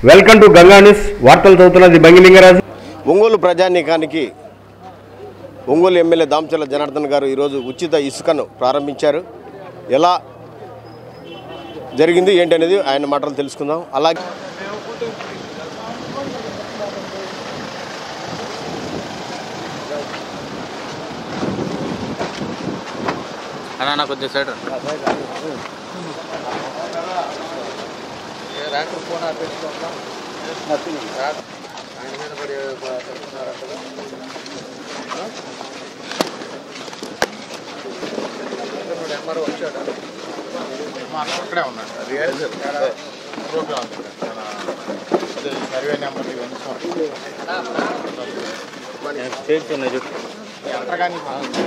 Welcome to Ganga news. వార్తలు చదువుతున్నది బంగిలింగరాజు. ఒంగోలు ప్రజానీకానికి ఒంగోలు ఎమ్మెల్యే దామచర్ల జనార్దన్ గారు ఈరోజు ఉచిత ఇసుకను ప్రారంభించారు. ఎలా జరిగింది ఏంటి అనేది ఆయన మాటలు తెలుసుకుందాం. అలాగే అన్న కొద్దిగా సైడ్ ఫోన్ ఆపేసుకోండి. ఆయన మీద పడి ఎంఆర్ఓ వచ్చాడు, అక్కడే ఉన్నాడు. ప్రోగ్రామ్ సర్వే నెంబర్ చేస్తున్నాయి చెప్పు. ఎంతగాని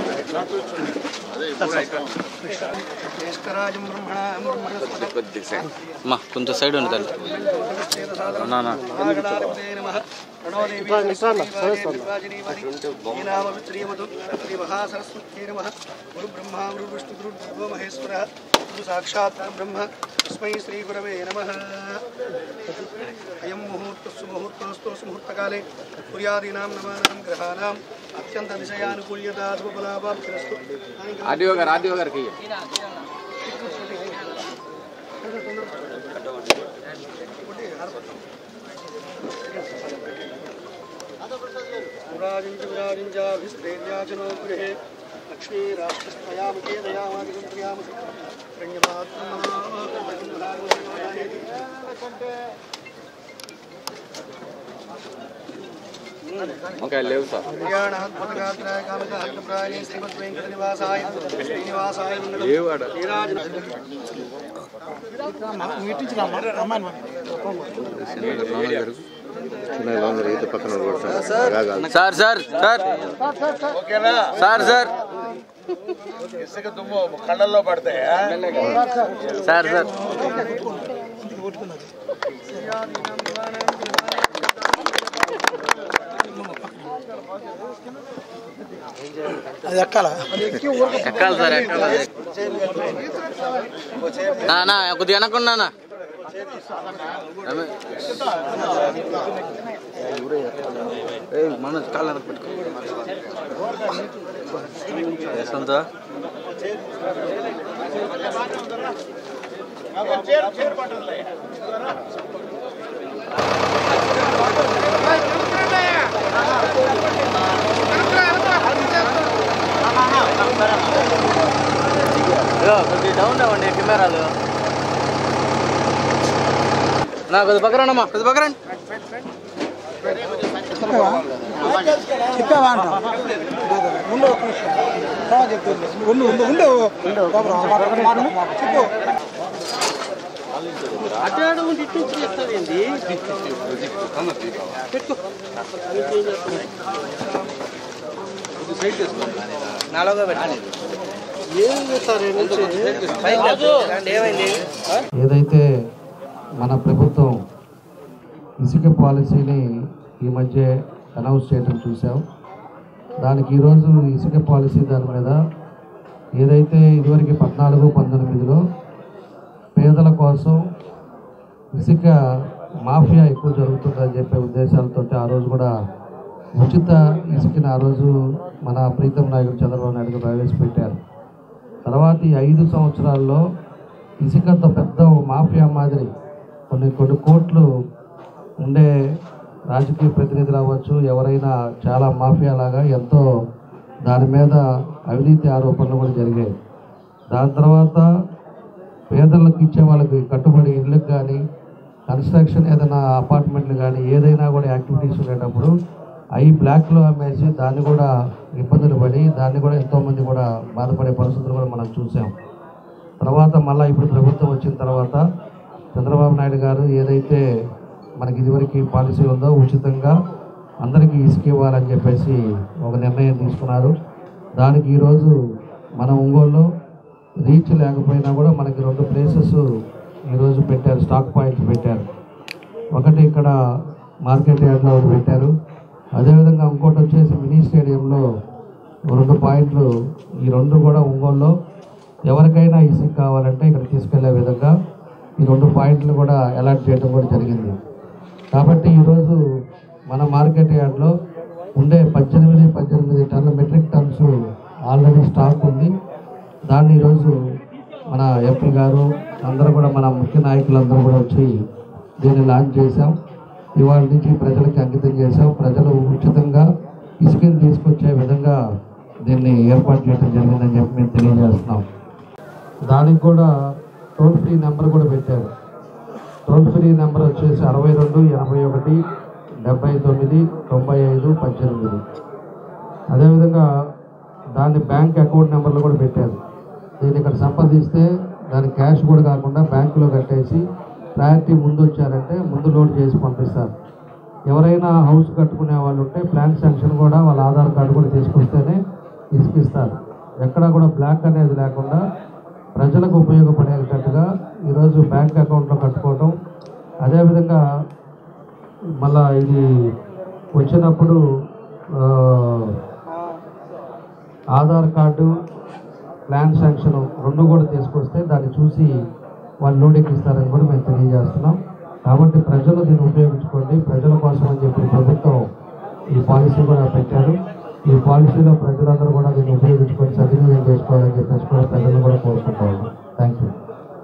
కొంచెం సైడ్ ఉంది తల్లి. సాక్షాత్ బ్రహ్మ తస్మై శ్రీ గురవే నమః. అయం ముహూర్తస్సు ముహూర్తోస్తు ముహూర్తకాలే కుర్యాదీనాం నమానాం గ్రహాణాం అత్యంత దిశయానుకూల్యతా శుభఫలాభాప్తిరస్తు. ఆడియో గారికి విరాజించాభిస్త్రేర్యాచనో గృహే లక్ష్మీ రాష్ట్రస్తయాముఖే దయామాదిగంత్రయామసి లేవు sir. Sir sir sir sir sir ఇసుక దుమ్ము కళ్ళల్లో పడతాయా సార్? సార్ ఎక్కాలి సార్, ఎక్కాలి. కొద్దిగా వెనక్కున్నా మన కాళ్ళ పెట్టుకో. కొద్దిగా డౌన్ అవ్వండి కెమెరాలు. నా కొద్ది పక్కరండమ్మా, కొద్ది పక్కరండి. చెప్పావా అంట చెప్పు. అడ్డాడు ఇస్తుంది నాలుగో పెట్టాలి. ఏదైతే మన ప్రభుత్వం ఇసుక పాలసీని ఈ మధ్య అనౌన్స్ చేయడం చూసాం. దానికి ఈరోజు ఇసుక పాలసీ దాని మీద ఏదైతే ఇదివరకు 14-19లో పేదల కోసం ఇసుక మాఫియా ఎక్కువ జరుగుతుందని చెప్పే ఉద్దేశాలతో ఆ రోజు కూడా ఉచిత ఇసుకని ఆ రోజు మన ప్రీతం నాయకుడు చంద్రబాబు నాయుడు ప్రవేశపెట్టారు. తర్వాత ఈ 5 సంవత్సరాల్లో ఇసుకతో పెద్ద మాఫియా మాదిరి కొన్ని కోట్లు ఉండే రాజకీయ ప్రతినిధులు అవ్వచ్చు, ఎవరైనా చాలా మాఫియా లాగా ఎంతో దాని మీద అవినీతి ఆరోపణలు కూడా జరిగాయి. దాని తర్వాత పేదలకు ఇచ్చే వాళ్ళకి కట్టుబడి ఇళ్ళకి కానీ కన్స్ట్రక్షన్ ఏదైనా అపార్ట్మెంట్లు కానీ ఏదైనా కూడా యాక్టివిటీస్ ఉండేటప్పుడు అవి బ్లాక్లో అమ్మేసి దాన్ని కూడా ఇబ్బందులు పడి దాన్ని కూడా ఎంతోమంది కూడా బాధపడే పరిస్థితులు కూడా మనం చూసాం. తర్వాత మళ్ళీ ఇప్పుడు ప్రభుత్వం వచ్చిన తర్వాత చంద్రబాబు నాయుడు గారు ఏదైతే మనకి ఇదివరకు పాలసీ ఉందో ఉచితంగా అందరికీ ఇసుక ఇవ్వాలని చెప్పేసి ఒక నిర్ణయం తీసుకున్నారు. దానికి ఈరోజు మన ఒంగోలులో రీచ్ లేకపోయినా కూడా మనకి 2 ప్లేసెస్ ఈరోజు పెట్టారు, స్టాక్ పాయింట్స్ పెట్టారు. ఒకటి ఇక్కడ మార్కెట్ యార్డ్లో ఒకటి పెట్టారు. అదేవిధంగా ఇంకోటి వచ్చేసి మినీ స్టేడియంలో 2 పాయింట్లు. ఈ 2 కూడా ఒంగోలులో ఎవరికైనా ఇసుక కావాలంటే ఇక్కడ తీసుకెళ్లే విధంగా ఈ 2 పాయింట్లు కూడా అలాట్ చేయడం కూడా జరిగింది. కాబట్టి ఈరోజు మన మార్కెట్ యార్డ్లో ఉండే 18 టన్నుల మెట్రిక్ టన్స్ ఆల్రెడీ స్టాక్ ఉంది. దాన్ని ఈరోజు మన ఎంపీ గారు అందరూ కూడా మన ముఖ్య నాయకులందరూ కూడా వచ్చి దీన్ని లాంచ్ చేశాం. ఇవాళ నుంచి ప్రజలకి అంకితం చేశాం. ప్రజలు ఉచితంగా ఇసుకని తీసుకొచ్చే విధంగా దీన్ని ఏర్పాటు చేయడం జరిగిందని చెప్పి మేము తెలియజేస్తున్నాం. దానికి కూడా టోల్ ఫ్రీ నెంబర్ కూడా పెట్టారు. టోల్ ఫ్రీ నెంబర్ వచ్చేసి 62 81 79 95 18. అదేవిధంగా దాని బ్యాంక్ అకౌంట్ నెంబర్లు కూడా పెట్టారు. దీన్ని ఇక్కడ సంప్రదిస్తే దాని క్యాష్ కూడా కాకుండా బ్యాంకులో కట్టేసి ప్రయారిటీ ముందు వచ్చారంటే ముందు లోడ్ చేసి పంపిస్తారు. ఎవరైనా హౌస్ కట్టుకునే వాళ్ళు ఉంటే ప్లాన్ శాంక్షన్ కూడా వాళ్ళ ఆధార్ కార్డు కూడా తీసుకొస్తేనే ఇసుకిస్తారు. ఎక్కడా కూడా బ్లాక్ అనేది లేకుండా ప్రజలకు ఉపయోగపడేటట్టుగా ఈరోజు బ్యాంక్ అకౌంట్లో కట్టుకోవటం. అదేవిధంగా మళ్ళా ఇది వచ్చినప్పుడు ఆధార్ కార్డు ప్లాన్ శాంక్షన్ 2 కూడా తీసుకొస్తే దాన్ని చూసి వాళ్ళు లోడింగ్ ఇస్తారని కూడా మేము తెలియజేస్తున్నాం. కాబట్టి ప్రజలు దీన్ని ఉపయోగించుకోండి. ప్రజల కోసం అని చెప్పి ప్రభుత్వం ఈ పాలసీ కూడా పెట్టారు. ఈ పాలసీలో ప్రజలందరూ కూడా దీన్ని ఉపయోగించుకొని సద్వినియోగం చేసుకోవాలని చెప్పేసి కూడా ప్రజలు కూడా కోరుకుంటారు. Thank you.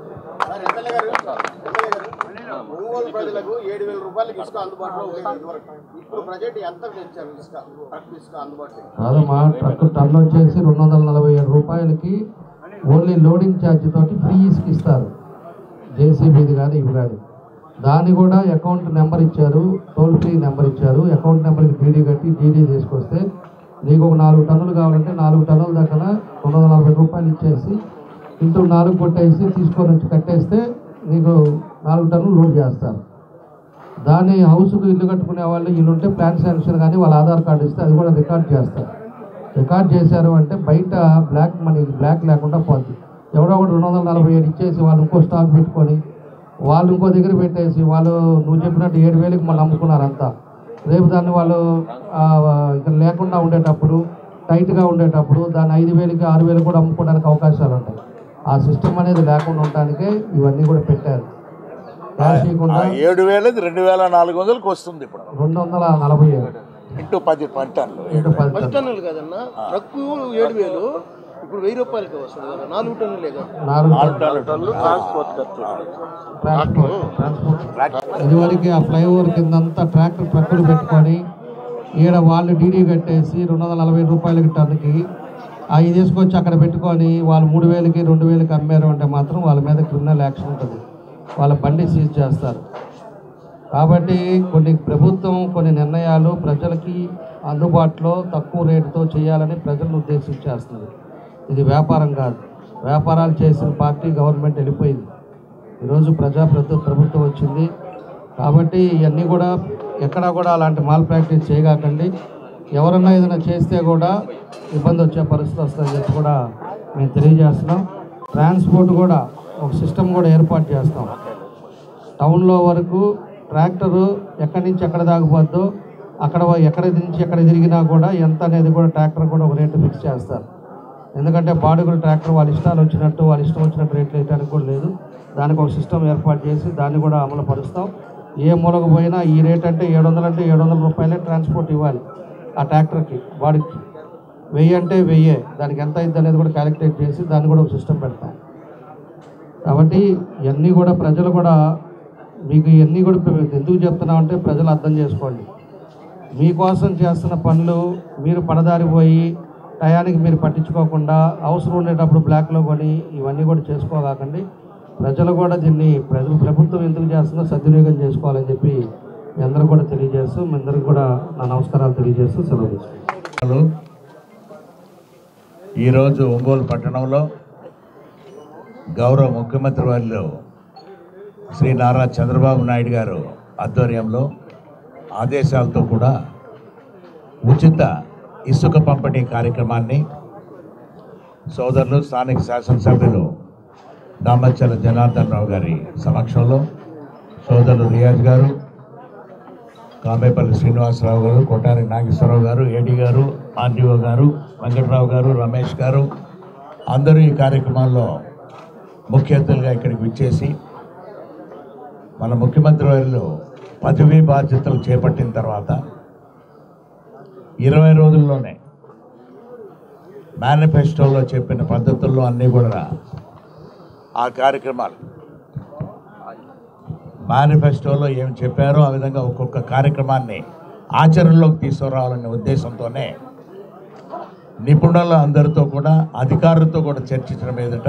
ఒంగోలు ప్రజలకు 7,000 రూపాయలకి ఇసుక అందుబాటులో ఉండేది. ఇప్పుడు ప్రజెంట్ ఎంత తెచ్చారు ఇసుక అందుబాటులో? కాదమ్మా, ట్రక్ టన్ను వచ్చేసి 247 రూపాయలకి ఓన్లీ లోడింగ్ ఛార్జ్ తోటి ఫ్రీ ఇసుక ఇస్తారు. జేసీబీది కానీ ఇవి కానీ. దాన్ని కూడా అకౌంట్ నెంబర్ ఇచ్చారు, టోల్ ఫ్రీ నెంబర్ ఇచ్చారు. అకౌంట్ నెంబర్కి డీడీ కట్టి డీడీ తీసుకొస్తే నీకు ఒక 4 టన్నులు కావాలంటే 4 టన్నుల దగ్గర 240 రూపాయలు ఇచ్చేసి ఇంటూ 4 కొట్టేసి తీసుకొని వచ్చి కట్టేస్తే నీకు 4 టన్నులు లోడ్ చేస్తారు. దాన్ని హౌస్కు ఇల్లు కట్టుకునే వాళ్ళు ఇల్లు ఉంటే ప్లాన్ శాంక్షన్ కానీ వాళ్ళ ఆధార్ కార్డు ఇస్తే అది కూడా రికార్డ్ చేస్తారు. రికార్డ్ చేశారు అంటే బయట బ్లాక్ మనీ బ్లాక్ లేకుండా పోద్ది. ఎవడో ఒకటి 247 ఇచ్చేసి వాళ్ళు ఇంకో స్టాక్ పెట్టుకొని వాళ్ళు ఇంకో దగ్గర పెట్టేసి వాళ్ళు నువ్వు చెప్పినట్టు 7,000కి మళ్ళీ అమ్ముకున్నారంతా. రేపు దాన్ని వాళ్ళు ఇక్కడ లేకుండా ఉండేటప్పుడు టైట్గా ఉండేటప్పుడు దాన్ని 5,000కి 6,000 కూడా అమ్ముకోవడానికి అవకాశాలు ఉంటాయి. ఆ సిస్టమ్ అనేది లేకుండా ఉండడానికే ఇవన్నీ కూడా పెట్టారు. క్యాష్ ఇవ్వకుండా 7,000 2,400కి వస్తుంది. ఇప్పుడు 247 ఇంటూ 10 టన్నులు. 10 టన్నులు కదన్నా, ట్రక్కు 7,000, ఇప్పుడు 1,000 రూపాయలకి వస్తుంది కదా. 4 టన్నులే కదా. 4 టన్నులు ట్రాన్స్పోర్ట్. ఇదివరకు ఆ ఫ్లైఓవర్ కిందంతా ట్రక్కులు పెట్టుకొని ఈడ వాళ్ళు డీడీ కట్టేసి 240 రూపాయలకి టన్నుకి అవి తీసుకొచ్చి అక్కడ పెట్టుకొని వాళ్ళు 3,000కి 2,000కి అమ్మారు అంటే మాత్రం వాళ్ళ మీద క్రిమినల్ యాక్షన్ ఉంటుంది. వాళ్ళ బండి సీజ్ చేస్తారు. కాబట్టి ప్రభుత్వం కొన్ని నిర్ణయాలు ప్రజలకి అందుబాటులో తక్కువ రేటుతో చేయాలని ప్రజలను ఉద్దేశించేస్తుంది. ఇది వ్యాపారం కాదు. వ్యాపారాలు చేసిన పార్టీ గవర్నమెంట్ వెళ్ళిపోయింది. ఈరోజు ప్రభుత్వం వచ్చింది. కాబట్టి ఇవన్నీ కూడా ఎక్కడా కూడా అలాంటి మాల్ ప్రాక్టీస్ చేయగాకండి. ఎవరన్నా ఏదైనా చేస్తే కూడా ఇబ్బంది వచ్చే పరిస్థితి వస్తుందని చెప్పి కూడా మేము తెలియజేస్తున్నాం. ట్రాన్స్పోర్ట్ కూడా ఒక సిస్టమ్ కూడా ఏర్పాటు చేస్తాం. టౌన్లో వరకు ట్రాక్టరు ఎక్కడి నుంచి ఎక్కడ దాగిపోద్దో అక్కడ ఎక్కడి నుంచి ఎక్కడ తిరిగినా కూడా ఎంత అనేది కూడా ట్రాక్టర్ కూడా ఒక రేటు ఫిక్స్ చేస్తారు. ఎందుకంటే బాడుగులు ట్రాక్టర్ వాళ్ళ ఇష్టాలు వచ్చినట్టు వాళ్ళ ఇష్టం వచ్చినట్టు రేట్లు వేయడానికి కూడా లేదు. దానికి ఒక సిస్టమ్ ఏర్పాటు చేసి దాన్ని కూడా అమలు పరుస్తాం. ఏ మూలకు పోయినా ఈ రేట్ అంటే 700 అంటే 700 రూపాయలే ట్రాన్స్పోర్ట్ ఇవ్వాలి ఆ ట్రాక్టర్కి. బాడీకి 1000 అంటే 1000, దానికి ఎంత అయింది అనేది కూడా క్యాలిక్యులేట్ చేసి దాన్ని కూడా ఒక సిస్టమ్ పెడతాం. కాబట్టి ఇవన్నీ కూడా ప్రజలు కూడా మీకు ఇవన్నీ కూడా ఎందుకు చెప్తున్నామంటే ప్రజలు అర్థం చేసుకోండి. మీకోసం చేస్తున్న పనులు మీరు పడదారి పోయి టయానికి మీరు పట్టించుకోకుండా అవసరం ఉండేటప్పుడు బ్లాక్లో కొని ఇవన్నీ కూడా చేసుకోకండి. ప్రజలు కూడా దీన్ని ప్రభుత్వం ఎందుకు చేస్తుందో సద్వినియోగం చేసుకోవాలని చెప్పి మీ అందరూ కూడా తెలియజేస్తూ మీ అందరికీ కూడా నా నమస్కారాలు తెలియజేస్తూ సెలవు తీసుకుంటాను. ఈరోజు ఒంగోలు పట్టణంలో గౌరవ ముఖ్యమంత్రి వారిలో శ్రీ నారా చంద్రబాబు నాయుడు గారు ఆధ్వర్యంలో ఆదేశాలతో కూడా ఉచిత ఇసుక పంపిణీ కార్యక్రమాన్ని సోదరులు స్థానిక శాసనసభ్యులు దామచల జనార్దన్ రావు గారి సమక్షంలో సోదరులు రియాజ్ గారు, కామేపల్లి శ్రీనివాసరావు గారు, కొట్టారి నాగేశ్వరరావు గారు, ఏడీ గారు, ఆర్డీఓ గారు, వెంకట్రావు గారు, రమేష్ గారు అందరూ ఈ కార్యక్రమాల్లో ముఖ్య అతిథులుగా ఇక్కడికి విచ్చేసి మన ముఖ్యమంత్రి వారిలో పదవీ బాధ్యతలు చేపట్టిన తర్వాత 20 రోజుల్లోనే మేనిఫెస్టోలో చెప్పిన పద్ధతుల్లో అన్నీ కూడా ఆ కార్యక్రమాలు మేనిఫెస్టోలో ఏం చెప్పారో ఆ విధంగా ఒక్కొక్క కార్యక్రమాన్ని ఆచరణలోకి తీసుకురావాలనే ఉద్దేశంతోనే నిపుణుల అందరితో కూడా అధికారులతో కూడా చర్చించిన మీదట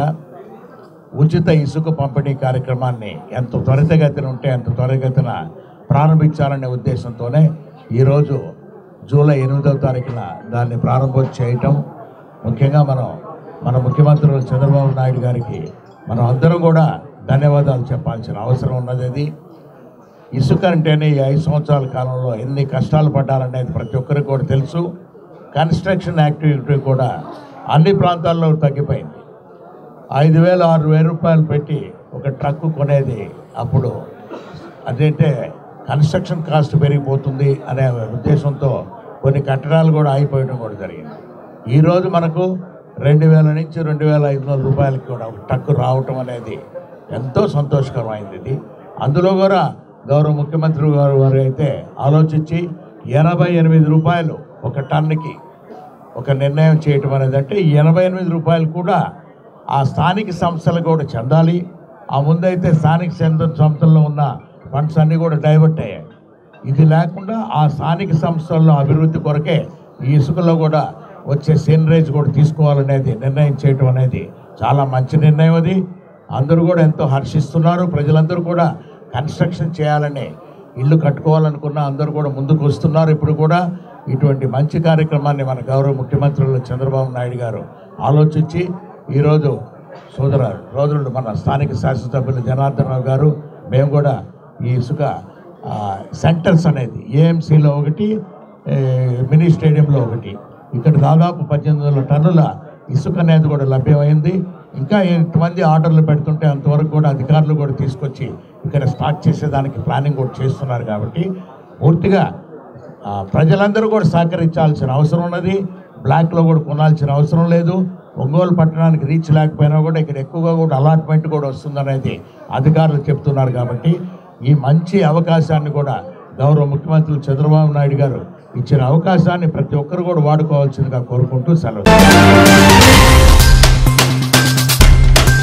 ఉచిత ఇసుక పంపిణీ కార్యక్రమాన్ని ఎంత త్వరితగతిన ఉంటే అంత త్వరితగతిన ప్రారంభించాలనే ఉద్దేశంతోనే ఈరోజు జూలై 8వ తారీఖున దాన్ని ప్రారంభం చేయటం ముఖ్యంగా మన ముఖ్యమంత్రి చంద్రబాబు నాయుడు గారికి మనం అందరం కూడా ధన్యవాదాలు చెప్పాల్సిన అవసరం ఉన్నది. అది ఇసుక అంటేనే ఈ 5 సంవత్సరాల కాలంలో ఎన్ని కష్టాలు పడ్డారనేది ప్రతి ఒక్కరికి కూడా తెలుసు. కన్స్ట్రక్షన్ యాక్టివిటీ కూడా అన్ని ప్రాంతాల్లో తగ్గిపోయింది. 5,000 6,000 రూపాయలు పెట్టి ఒక ట్రక్కు కొనేది అప్పుడు అదేంటే కన్స్ట్రక్షన్ కాస్ట్ పెరిగిపోతుంది అనే ఉద్దేశంతో కొన్ని కట్టడాలు కూడా ఆగిపోయడం కూడా జరిగింది. ఈరోజు మనకు 2,000 నుంచి 2,500 రూపాయలకి కూడా ఒక ట్రక్కు రావటం అనేది ఎంతో సంతోషకరమైంది. ఇది అందులో కూడా గౌరవ ముఖ్యమంత్రి వారు అయితే ఆలోచించి 88 రూపాయలు ఒక టన్నుకి ఒక నిర్ణయం చేయటం అనేది, అంటే 88 రూపాయలు కూడా ఆ స్థానిక సంస్థలు కూడా చెందాలి. ఆ ముందైతే స్థానిక సంస్థల్లో ఉన్న ఫండ్స్ అన్నీ కూడా డైవర్ట్ అయ్యాయి. ఇది లేకుండా ఆ స్థానిక సంస్థల్లో అభివృద్ధి కొరకే ఈ ఇసుకలో కూడా వచ్చే సీనరేజ్ కూడా తీసుకోవాలనేది నిర్ణయం చేయటం అనేది చాలా మంచి నిర్ణయం. అది అందరూ కూడా ఎంతో హర్షిస్తున్నారు. ప్రజలందరూ కూడా కన్స్ట్రక్షన్ చేయాలని ఇల్లు కట్టుకోవాలనుకున్న అందరూ కూడా ముందుకు వస్తున్నారు. ఇప్పుడు కూడా ఇటువంటి మంచి కార్యక్రమాన్ని మన గౌరవ ముఖ్యమంత్రులు చంద్రబాబు నాయుడు గారు ఆలోచించి ఈరోజు సోదరుడు మన స్థానిక శాసనసభ్యులు జనార్దన్ రావు గారు మేము కూడా ఈ ఇసుక సెంటర్స్ అనేది ఏఎంసీలో ఒకటి, మినీ స్టేడియంలో ఒకటి, ఇక్కడ దాదాపు 18,000 టన్నుల ఇసుక అనేది కూడా లభ్యమైంది. ఇంకా ఎంతమంది ఆర్డర్లు పెడుతుంటే అంతవరకు కూడా అధికారులు కూడా తీసుకొచ్చి ఇక్కడ స్టార్ట్ చేసేదానికి ప్లానింగ్ కూడా చేస్తున్నారు. కాబట్టి పూర్తిగా ప్రజలందరూ కూడా సహకరించాల్సిన అవసరం ఉన్నది. బ్లాక్లో కూడా కొనాల్సిన అవసరం లేదు. ఒంగోలు పట్టణానికి రీచ్ లేకపోయినా కూడా ఇక్కడ ఎక్కువగా కూడా అలాట్మెంట్ కూడా వస్తుందనేది అధికారులు చెప్తున్నారు. కాబట్టి ఈ మంచి అవకాశాన్ని కూడా గౌరవ ముఖ్యమంత్రి చంద్రబాబు నాయుడు గారు ఇచ్చిన అవకాశాన్ని ప్రతి ఒక్కరు కూడా వాడుకోవాల్సిందిగా కోరుకుంటూ సెలవు.